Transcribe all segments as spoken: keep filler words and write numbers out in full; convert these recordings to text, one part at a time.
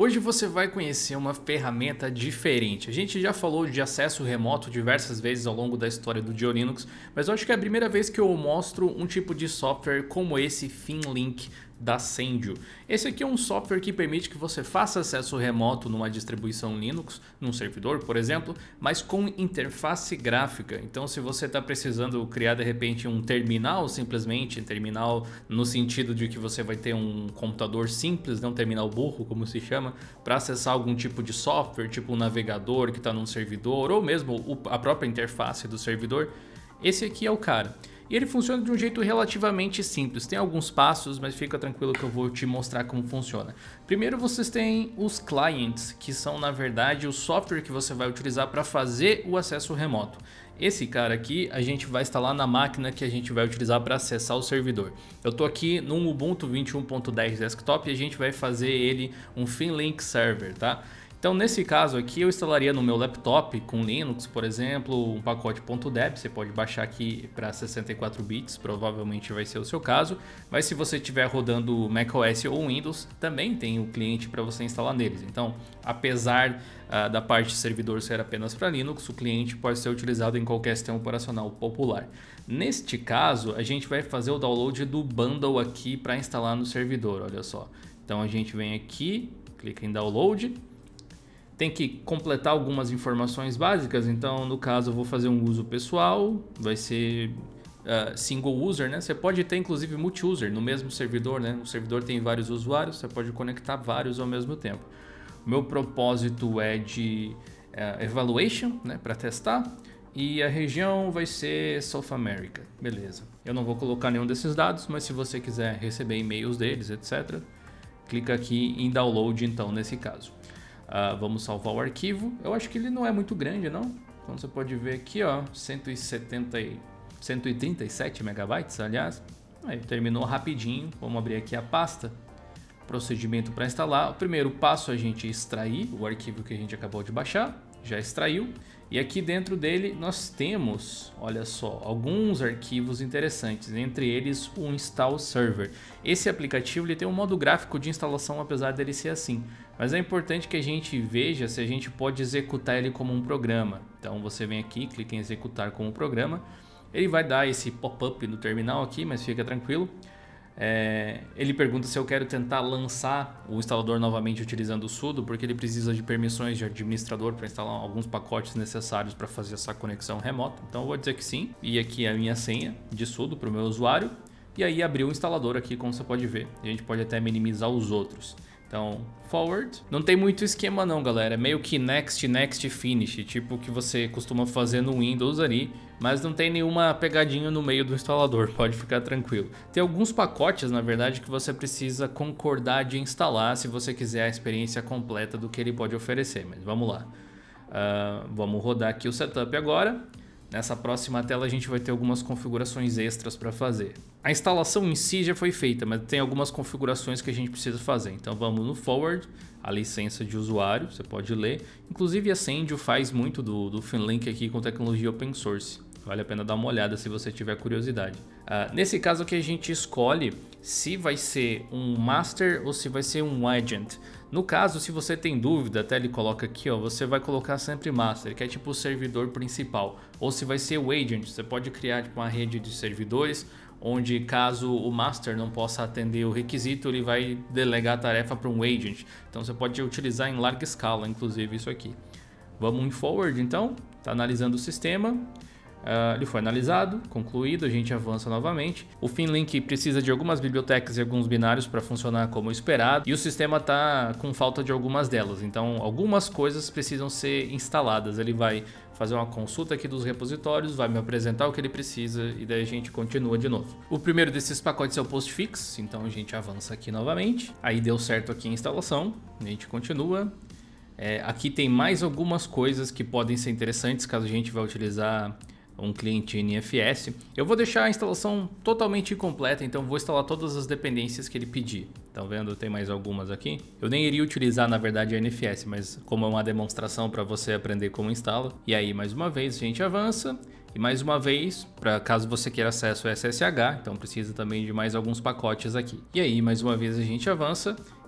Hoje você vai conhecer uma ferramenta diferente. A gente já falou de acesso remoto diversas vezes ao longo da história do Dio Linux, mas eu acho que é a primeira vez que eu mostro um tipo de software como esse FinLink da Sendio. Esse aqui é um software que permite que você faça acesso remoto numa distribuição Linux, num servidor, por exemplo, mas com interface gráfica. Então, se você está precisando criar de repente um terminal, simplesmente terminal no sentido de que você vai ter um computador simples, não um terminal burro, como se chama, para acessar algum tipo de software, tipo um navegador que está num servidor, ou mesmo a própria interface do servidor, esse aqui é o cara. E ele funciona de um jeito relativamente simples. Tem alguns passos, mas fica tranquilo que eu vou te mostrar como funciona. Primeiro vocês têm os clients, que são na verdade o software que você vai utilizar para fazer o acesso remoto. Esse cara aqui a gente vai instalar na máquina que a gente vai utilizar para acessar o servidor. Eu estou aqui no Ubuntu vinte e um ponto dez Desktop e a gente vai fazer ele um FinLink Server, tá? Então nesse caso aqui eu instalaria no meu laptop com Linux, por exemplo, um pacote .deb, você pode baixar aqui para sessenta e quatro bits, provavelmente vai ser o seu caso, mas se você estiver rodando macOS ou Windows, também tem o cliente para você instalar neles. Então, apesar uh, da parte servidor ser apenas para Linux, o cliente pode ser utilizado em qualquer sistema operacional popular. Neste caso, a gente vai fazer o download do bundle aqui para instalar no servidor, olha só. Então a gente vem aqui, clica em download. Tem que completar algumas informações básicas, então no caso eu vou fazer um uso pessoal, vai ser uh, single user, né? Você pode ter inclusive multi-user no mesmo servidor, né? O servidor tem vários usuários, você pode conectar vários ao mesmo tempo. O meu propósito é de uh, evaluation, né? Para testar, e a região vai ser South America, beleza. Eu não vou colocar nenhum desses dados, mas se você quiser receber e-mails deles, etcétera, clica aqui em download então nesse caso. Uh, vamos salvar o arquivo. Eu acho que ele não é muito grande, não. Então você pode ver aqui, ó, cento e setenta, cento e trinta e sete megabytes, aliás. Aí terminou rapidinho. Vamos abrir aqui a pasta. Procedimento para instalar. O primeiro passo é a gente extrair o arquivo que a gente acabou de baixar. Já extraiu. E aqui dentro dele nós temos, olha só, alguns arquivos interessantes, entre eles o Install Server. Esse aplicativo ele tem um modo gráfico de instalação, apesar dele ser assim. Mas é importante que a gente veja se a gente pode executar ele como um programa. Então você vem aqui, clica em executar como programa. Ele vai dar esse pop-up no terminal aqui, mas fica tranquilo. É, ele pergunta se eu quero tentar lançar o instalador novamente utilizando o sudo, porque ele precisa de permissões de administrador para instalar alguns pacotes necessários para fazer essa conexão remota. Então eu vou dizer que sim, e aqui é a minha senha de sudo para o meu usuário, e aí abrir o instalador aqui, como você pode ver. A gente pode até minimizar os outros. Então, forward. Não tem muito esquema não, galera. É meio que next, next, finish. Tipo o que você costuma fazer no Windows ali. Mas não tem nenhuma pegadinha no meio do instalador. Pode ficar tranquilo. Tem alguns pacotes, na verdade, que você precisa concordar de instalar se você quiser a experiência completa do que ele pode oferecer. Mas vamos lá. Uh, vamos rodar aqui o setup agora. Nessa próxima tela a gente vai ter algumas configurações extras para fazer. A instalação em si já foi feita, mas tem algumas configurações que a gente precisa fazer. Então vamos no forward, a licença de usuário, você pode ler. Inclusive a Sendio faz muito do, do FinLink aqui com tecnologia open source. Vale a pena dar uma olhada se você tiver curiosidade. Uh, nesse caso aqui a gente escolhe se vai ser um master ou se vai ser um agent. No caso, se você tem dúvida, até ele coloca aqui, ó, você vai colocar sempre master, que é tipo o servidor principal. Ou se vai ser o agent, você pode criar tipo, uma rede de servidores, onde caso o master não possa atender o requisito, ele vai delegar a tarefa para um agent. Então você pode utilizar em larga escala, inclusive isso aqui. Vamos em forward então, está analisando o sistema. Uh, ele foi analisado, concluído, a gente avança novamente. O FinLink precisa de algumas bibliotecas e alguns binários para funcionar como esperado, e o sistema está com falta de algumas delas, então algumas coisas precisam ser instaladas. Ele vai fazer uma consulta aqui dos repositórios, vai me apresentar o que ele precisa e daí a gente continua de novo. O primeiro desses pacotes é o postfix, então a gente avança aqui novamente. Aí deu certo aqui a instalação, a gente continua. É, aqui tem mais algumas coisas que podem ser interessantes caso a gente vai utilizar um cliente N F S. Eu vou deixar a instalação totalmente incompleta, então vou instalar todas as dependências que ele pedir. Estão vendo? Tem mais algumas aqui. Eu nem iria utilizar, na verdade, a N F S, mas como é uma demonstração para você aprender como instala. E aí, mais uma vez, a gente avança. E mais uma vez, para caso você queira acesso ao S S H, então precisa também de mais alguns pacotes aqui. E aí, mais uma vez, a gente avança.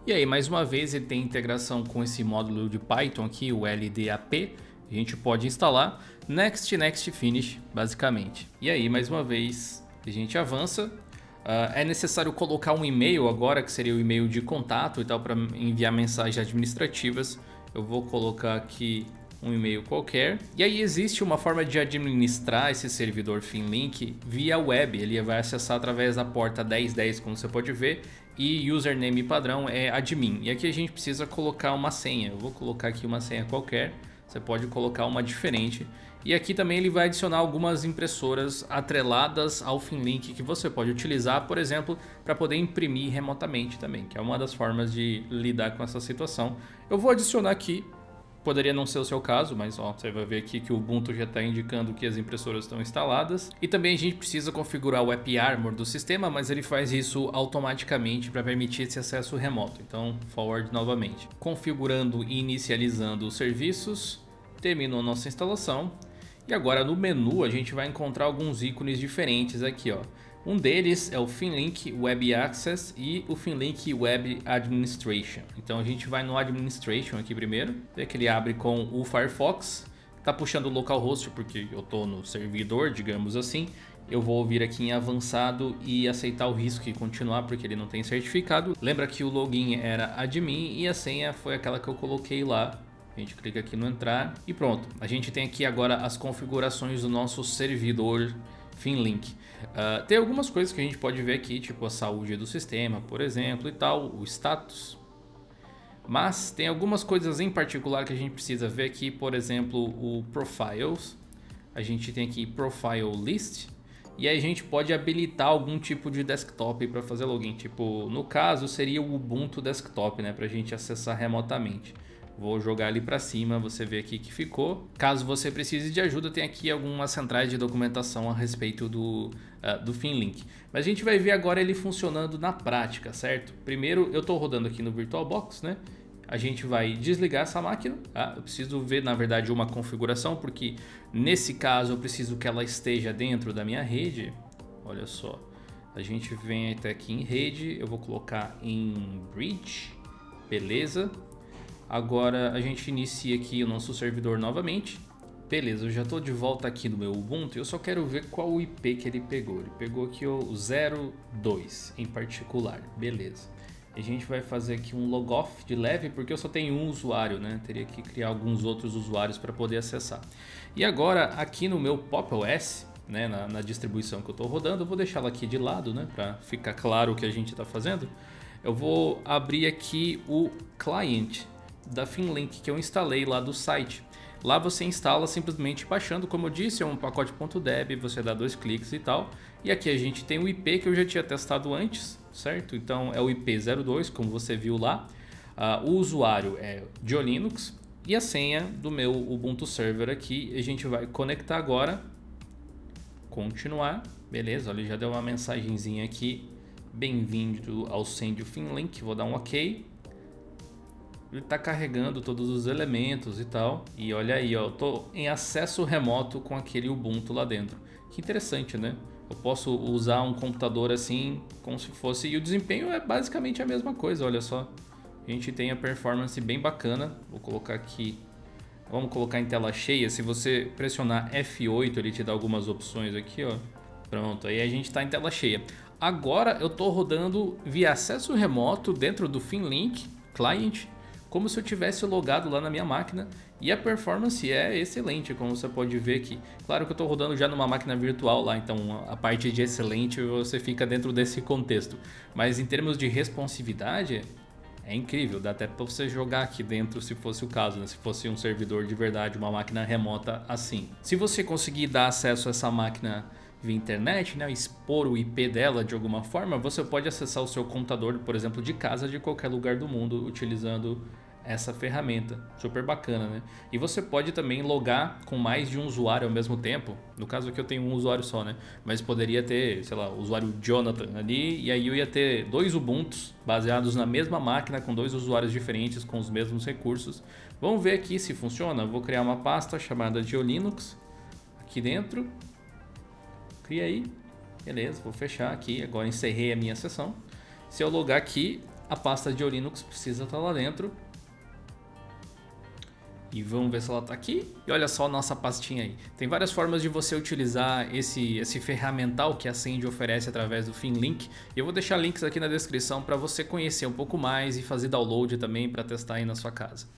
E aí, mais uma vez, ele tem integração com esse módulo de Python aqui, o L D A P. A gente pode instalar Next, Next, Finish, basicamente. E aí, mais uma vez, a gente avança. Uh, é necessário colocar um e-mail agora, que seria o e-mail de contato e tal, para enviar mensagens administrativas. Eu vou colocar aqui um e-mail qualquer. E aí existe uma forma de administrar esse servidor Finlink via web. Ele vai acessar através da porta dez dez, como você pode ver. E username padrão é admin. E aqui a gente precisa colocar uma senha. Eu vou colocar aqui uma senha qualquer. Você pode colocar uma diferente. E aqui também ele vai adicionar algumas impressoras atreladas ao Finlink que você pode utilizar, por exemplo, para poder imprimir remotamente também, que é uma das formas de lidar com essa situação. Eu vou adicionar aqui, poderia não ser o seu caso, mas ó, você vai ver aqui que o Ubuntu já está indicando que as impressoras estão instaladas. E também a gente precisa configurar o AppArmor do sistema, mas ele faz isso automaticamente para permitir esse acesso remoto. Então, forward novamente. Configurando e inicializando os serviços, terminou a nossa instalação. E agora no menu a gente vai encontrar alguns ícones diferentes aqui, ó. Um deles é o Finlink Web Access e o Finlink Web Administration. Então a gente vai no Administration aqui primeiro, vê que ele abre com o Firefox, tá puxando o localhost porque eu tô no servidor, digamos assim. Eu vou vir aqui em avançado e aceitar o risco e continuar porque ele não tem certificado. Lembra que o login era admin e a senha foi aquela que eu coloquei lá. A gente clica aqui no entrar e pronto. A gente tem aqui agora as configurações do nosso servidor Finlink. Uh, tem algumas coisas que a gente pode ver aqui, tipo a saúde do sistema, por exemplo, e tal, o status. Mas tem algumas coisas em particular que a gente precisa ver aqui, por exemplo, o Profiles. A gente tem aqui Profile List. E aí a gente pode habilitar algum tipo de desktop para fazer login. Tipo, no caso seria o Ubuntu Desktop, né, para a gente acessar remotamente. Vou jogar ali para cima, você vê aqui que ficou. Caso você precise de ajuda, tem aqui algumas centrais de documentação a respeito do, uh, do Finlink. Mas a gente vai ver agora ele funcionando na prática, certo? Primeiro, eu estou rodando aqui no VirtualBox, né? A gente vai desligar essa máquina. Tá? Eu preciso ver, na verdade, uma configuração, porque nesse caso eu preciso que ela esteja dentro da minha rede. Olha só, a gente vem até aqui em rede, eu vou colocar em bridge, beleza. Agora a gente inicia aqui o nosso servidor novamente. Beleza, eu já estou de volta aqui no meu Ubuntu. Eu só quero ver qual o I P que ele pegou. Ele pegou aqui o zero dois em particular. Beleza. A gente vai fazer aqui um logoff de leve, porque eu só tenho um usuário, né? Teria que criar alguns outros usuários para poder acessar. E agora aqui no meu PopOS, né, na, na distribuição que eu estou rodando, eu vou deixá-la aqui de lado, né, para ficar claro o que a gente está fazendo. Eu vou abrir aqui o client da Finlink que eu instalei lá do site. Lá você instala simplesmente baixando, como eu disse, é um pacote .deb, você dá dois cliques e tal. E aqui a gente tem o I P que eu já tinha testado antes, certo? Então é o I P zero dois, como você viu lá. Uh, o usuário é Diolinux e a senha do meu Ubuntu Server aqui. A gente vai conectar agora, continuar, beleza? Olha, já deu uma mensagenzinha aqui. Bem-vindo ao Send Finlink, vou dar um OK. Ele está carregando todos os elementos e tal. E olha aí, ó, eu tô em acesso remoto com aquele Ubuntu lá dentro. Que interessante, né? Eu posso usar um computador assim, como se fosse... E o desempenho é basicamente a mesma coisa, olha só. A gente tem a performance bem bacana. Vou colocar aqui... Vamos colocar em tela cheia. Se você pressionar F oito, ele te dá algumas opções aqui, ó. Pronto, aí a gente está em tela cheia. Agora eu estou rodando via acesso remoto dentro do Finlink Client, como se eu tivesse logado lá na minha máquina, e a performance é excelente, como você pode ver aqui. Claro que eu estou rodando já numa máquina virtual lá, então a parte de excelente você fica dentro desse contexto. Mas em termos de responsividade, é incrível, dá até para você jogar aqui dentro se fosse o caso, né? Se fosse um servidor de verdade, uma máquina remota assim. Se você conseguir dar acesso a essa máquina via internet, né, expor o I P dela de alguma forma, você pode acessar o seu computador, por exemplo, de casa, de qualquer lugar do mundo, utilizando essa ferramenta. Super bacana, né? E você pode também logar com mais de um usuário ao mesmo tempo. No caso aqui eu tenho um usuário só, né? Mas poderia ter, sei lá, o usuário Jonathan ali, e aí eu ia ter dois Ubuntus baseados na mesma máquina, com dois usuários diferentes, com os mesmos recursos. Vamos ver aqui se funciona. Vou criar uma pasta chamada Diolinux aqui dentro. Cria aí, beleza, vou fechar aqui, agora encerrei a minha sessão. Se eu logar aqui, a pasta de Linux precisa estar lá dentro. E vamos ver se ela está aqui. E olha só a nossa pastinha aí. Tem várias formas de você utilizar esse, esse ferramental que a Send oferece através do FinLink. E eu vou deixar links aqui na descrição para você conhecer um pouco mais e fazer download também para testar aí na sua casa.